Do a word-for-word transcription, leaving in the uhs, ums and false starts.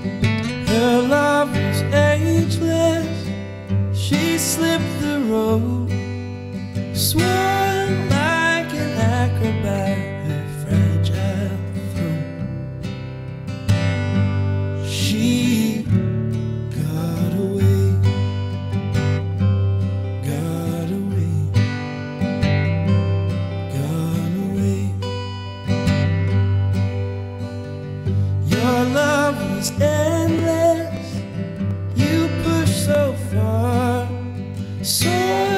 Her love was ageless. She slipped the road, swung like an acrobat, her fragile throat. She got away, got away, got away. Your love was endless. You pushed so far, so